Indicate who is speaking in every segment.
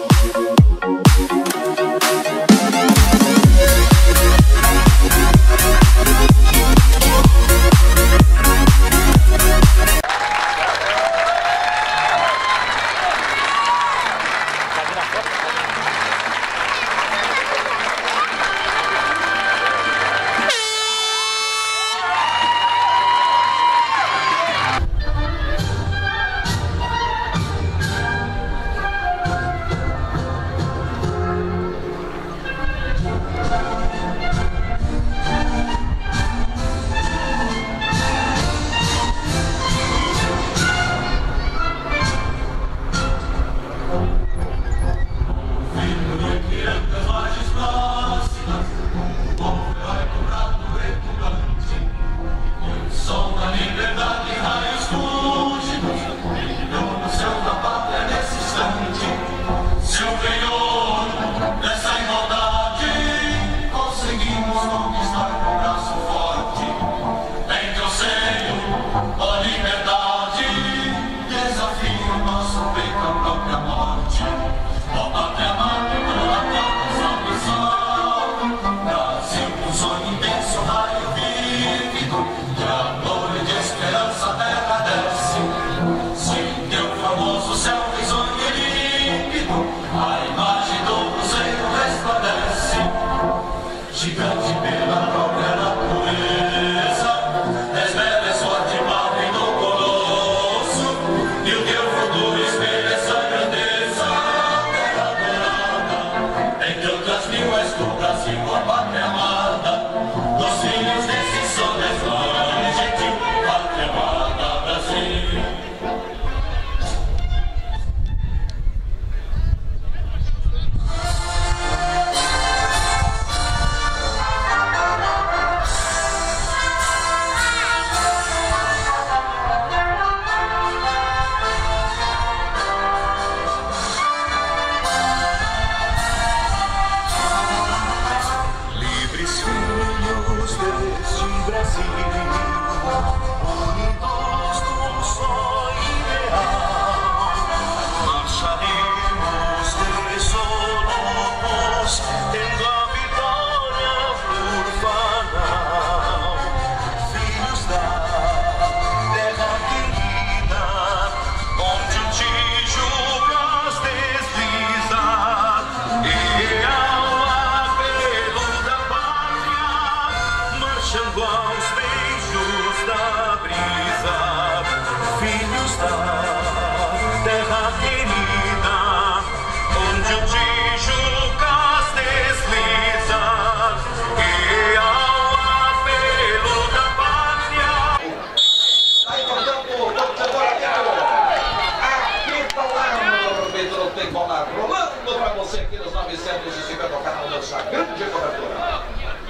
Speaker 1: Rolando pra você aqui nos 950 o canal da grande cobertura.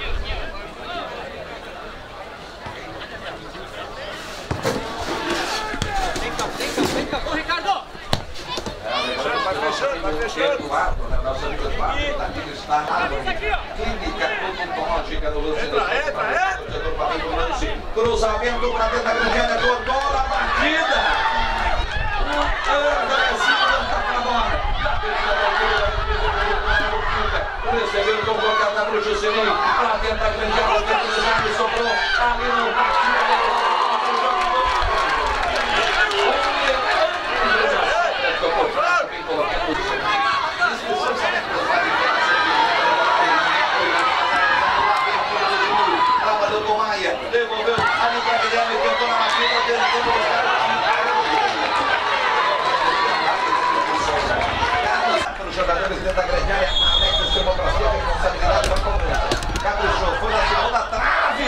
Speaker 2: Vem cá, ô Ricardo!
Speaker 1: Vai fechando. Nosso amigo Eduardo, daqui do estado. Clínica odontológica do lance. Entra! Cruzamento pra dentro da grande área, controla a batida. Recebeu o convocado para o Juscelino, para dentro da grande área, que sobrou ali no bate. Devolveu ali para Guilherme, tentou na maquina, tentou para os jogadores dentro da grande área. Alex chamou para si a responsabilidade da cobrança. Caprichou, foi na segunda trave.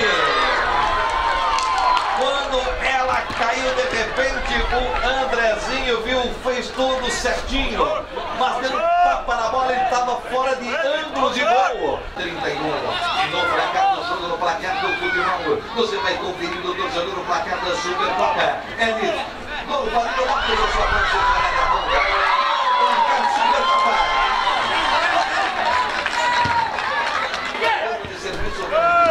Speaker 1: Quando ela caiu, de repente, o Andrezinho viu, fez tudo certinho. Mas deu um tapa na bola, ele estava fora de ângulo de gol. 31. No placar do jogo, no placar do futebol. Você vai conferindo o torcedor no placar da Supercopa. É nisso. Gol válido, uma coisa só para você falar da boca. Placar Supercopa. De serviço.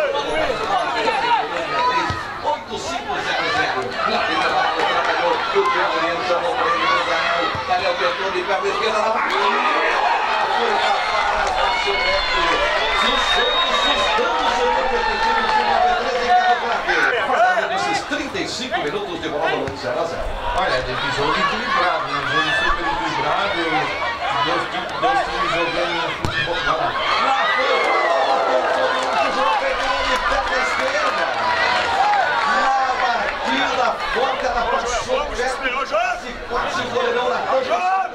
Speaker 1: 8500. Na primeira parte do trabalhador. O Pedro chamou para ele no Daniel. Daniel tentou de perna esquerda na barra.
Speaker 3: Olha, de jogo equilibrado, né? Jogo super equilibrado, dois times jogando futebol.
Speaker 1: Lá foi o jogo pegando de pé da esquerda. Na batida forte, ela passou perto. Quase o goleirão na coxa.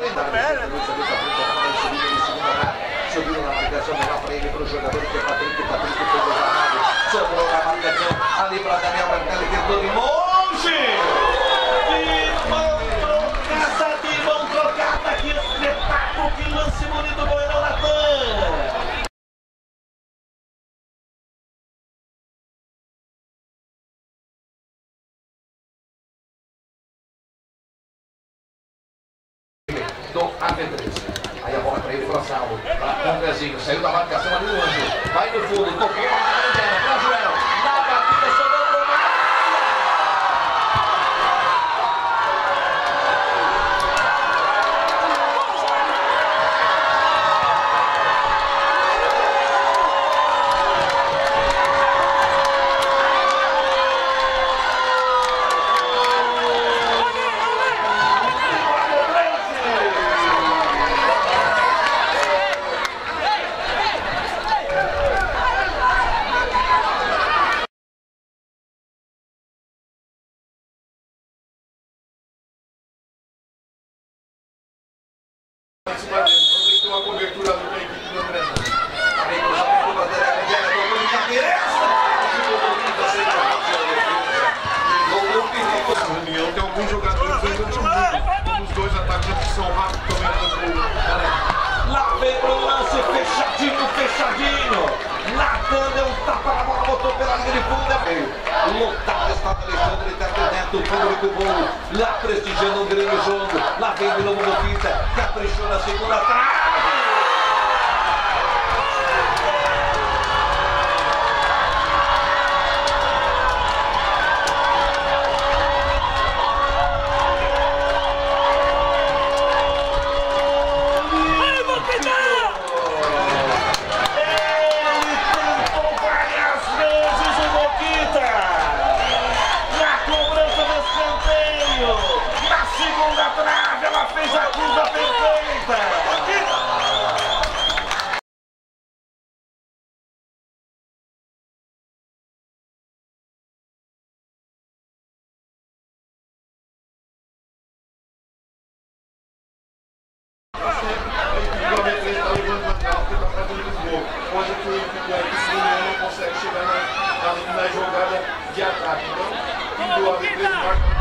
Speaker 1: Subiu na marcação, melhor para ele, para o jogador que é Patrick foi desarmado. Sobrou na marcação, ali para Daniel Bertelli, tentou de longe. De mão trocada, que espetáculo, que lance bonito, goleirão Natan. Do AV13. Aí a bola para ele, Françal, para Andrezinho, saiu da marcação ali longe, vai no fundo, tocou para Joel, na batida, sobrou para o
Speaker 3: aproveitou a cobertura da equipe do André. Na reunião tem alguns jogadores ainda os dois atacantes que são rápidos também no
Speaker 1: lá vem pro lance, fechadinho. Natan deu um tapa na bola, botou pela linha de fundo. Lotado está o Alexandre, Neto, público bom. Lá prestigiando um grande jogo. Lá vem de novo o Vita, caprichou na segunda trave.
Speaker 3: Hoje o não consegue chegar na jogada de ataque. Então, o AV3 marca.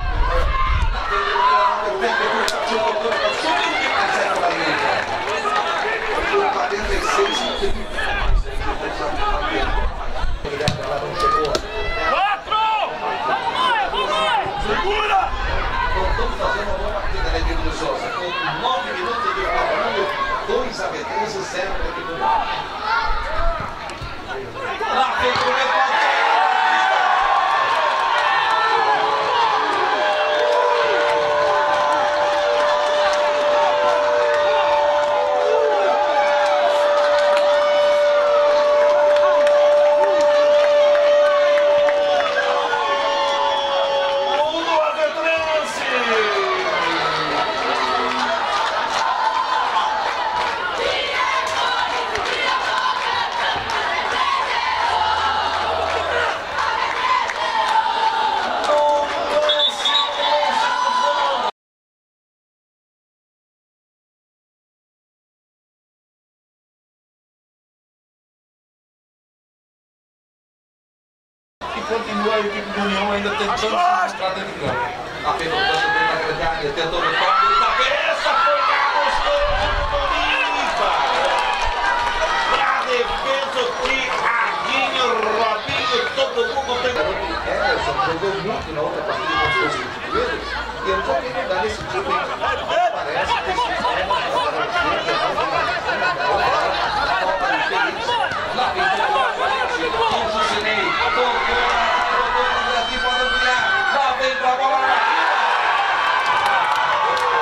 Speaker 2: Segura!
Speaker 1: Estamos fazendo uma boa partida na equipe do Souza. Com 9 minutos de jogo, 2 a 3 e 0 para a equipe do Norte. Lá vem o primeiro
Speaker 3: continua a equipe do União ainda tentando se mostrar dentro do campo.
Speaker 1: a penalidade da grande área, tentou no toque de cabeça, foi lá gostoso do Bolívar. Pra defesa que Aguinho, Robinho, todo mundo tem. Emerson jogou muito na outra partida contra os Portugueses e eu não sei quem dá nesse time. Parece que esse sistema lá vem o Jusinei, tocou na Brasil, pode ampliar, lá vem pra bola.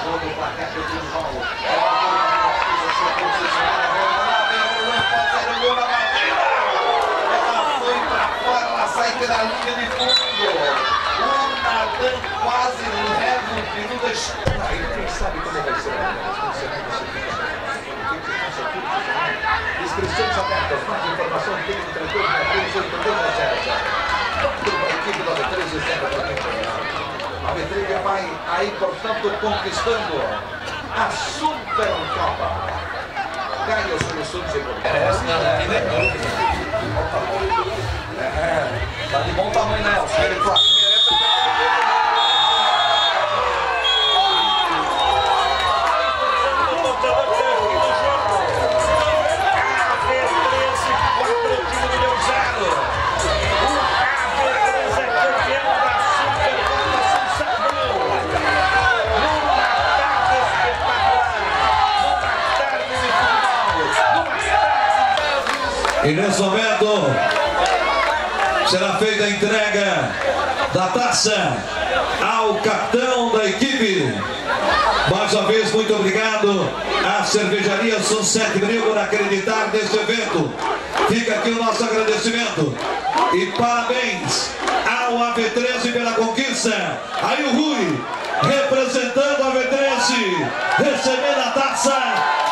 Speaker 1: todo o placar do futebol. Ela foi para fora, ela sai pela linha de fundo. O Natan quase leva o pino da esquerda. Aí quem sabe como vai ser. Inscrições abertas, mais informação tem no 32838200. Tudo para a equipe do AV13 e 0. A Vetrilha vai aí, portanto, conquistando a Supercopa. Ganha soluções econômicas. Tá de bom tamanho, Nelson. Ele fala.
Speaker 4: E nesse momento será feita a entrega da taça ao capitão da equipe. Mais uma vez, muito obrigado à Cervejaria Sunset Bril por acreditar neste evento. Fica aqui o nosso agradecimento. E parabéns ao AV13 pela conquista. Aí o Rui, representando o AV13, recebendo a taça.